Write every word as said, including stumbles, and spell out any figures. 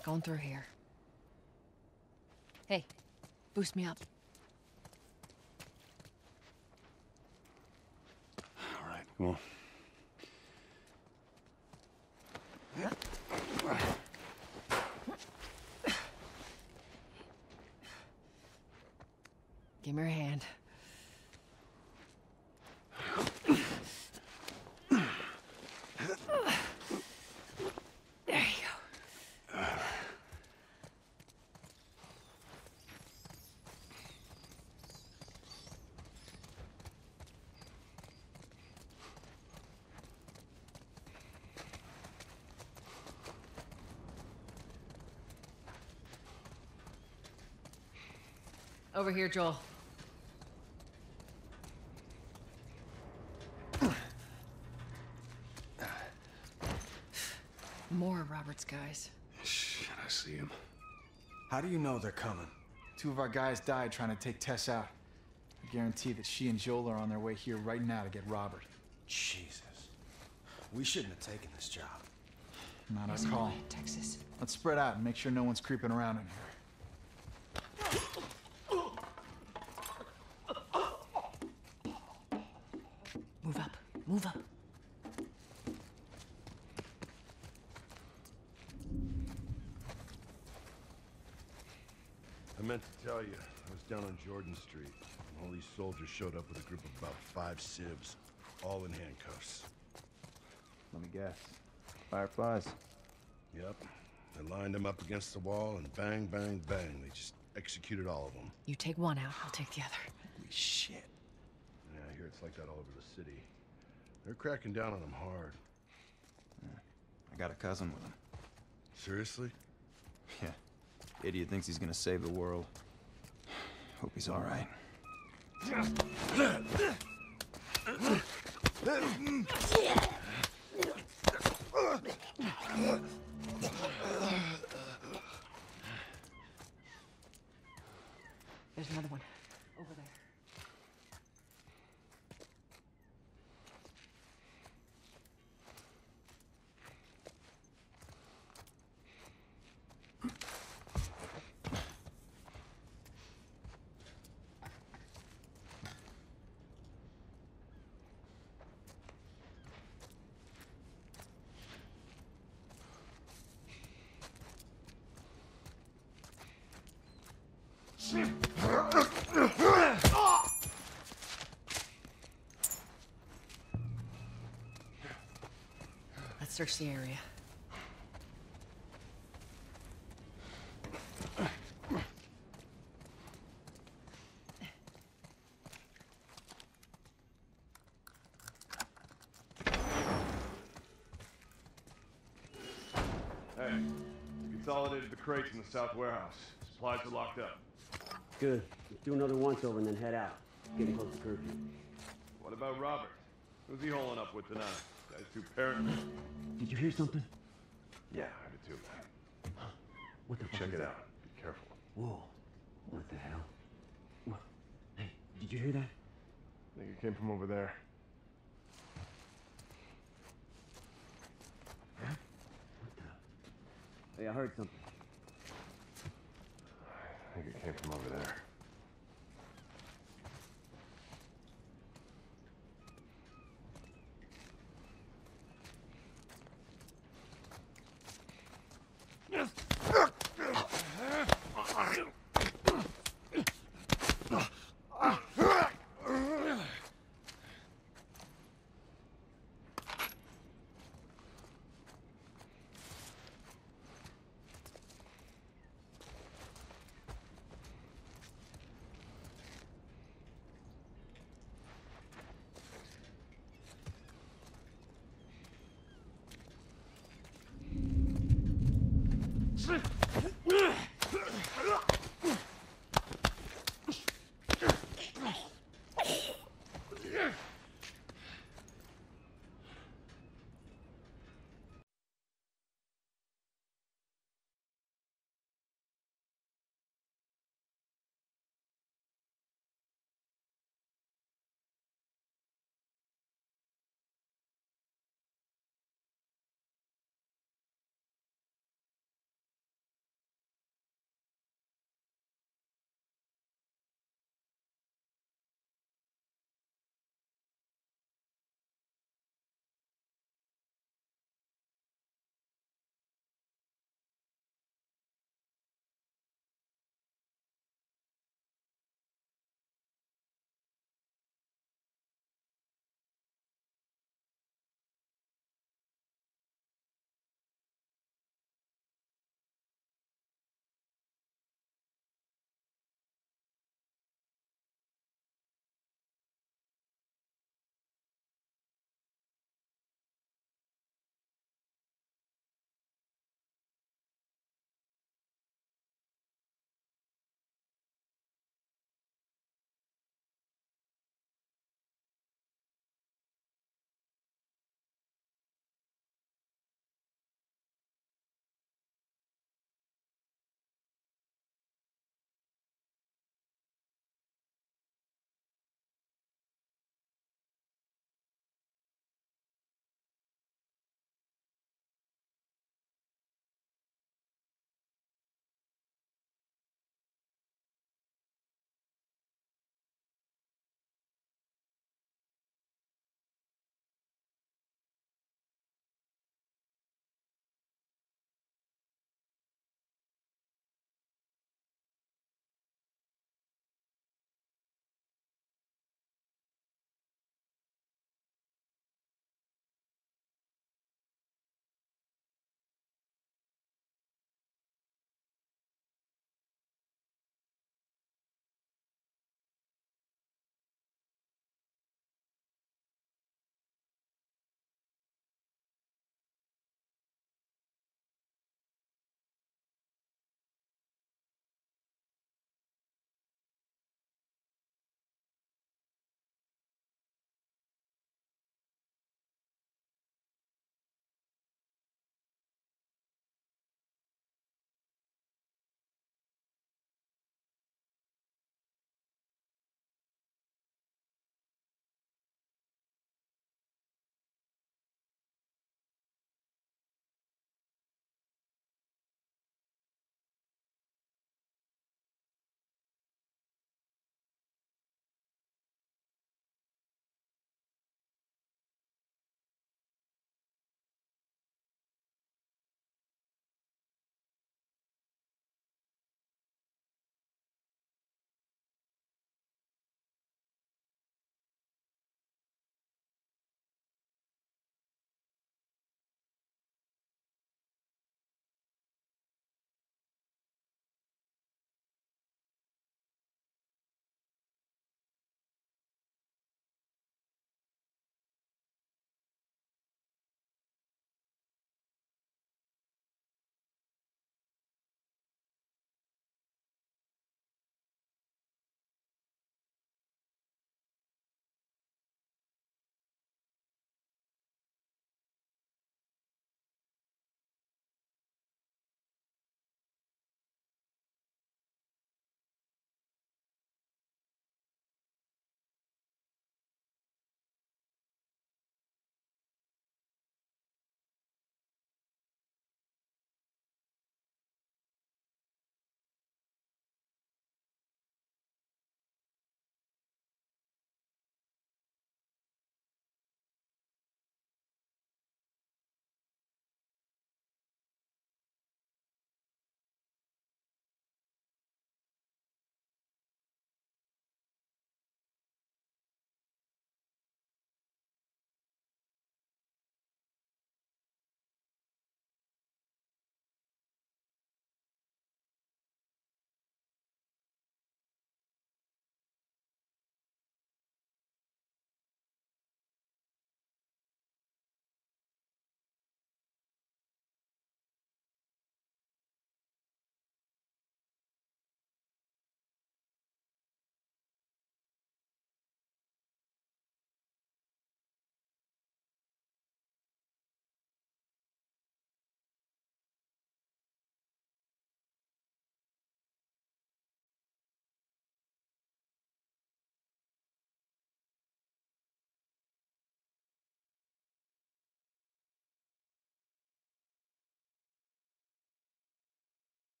Not going through here. Hey, boost me up. All right, come on. Give me your hand. There you go. Over here, Joel. More of Robert's guys. Shit, I see him. How do you know they're coming? Two of our guys died trying to take Tess out. I guarantee that she and Joel are on their way here right now to get Robert. Jesus. We shouldn't have taken this job. Not There's our no call. way in Texas. Let's spread out and make sure no one's creeping around in here. Move up. Move up. I meant to tell you, I was down on Jordan Street, and all these soldiers showed up with a group of about five civs, all in handcuffs. Let me guess. Fireflies? Yep. They lined them up against the wall, and bang, bang, bang. They just executed all of them. You take one out, I'll take the other. Holy shit. Yeah, I hear it's like that all over the city. They're cracking down on them hard. I got a cousin with him. Seriously? Yeah. Idiot thinks he's gonna save the world. Hope he's all right. There's another one. Over there. Let's search the area. Hey, consolidated the crates in the south warehouse. Supplies are locked up. Good. Let's do another once over and then head out. Getting close to curfew. What about Robert? Who's he holing up with tonight? Guy's too paranoid. Did you hear something? Yeah, I did too, man. What the fuck Check is it that? out. Be careful. Whoa. What the hell? What? Hey, did you hear that? I think it came from over there. What the? Hey, I heard something. I think it came from over there.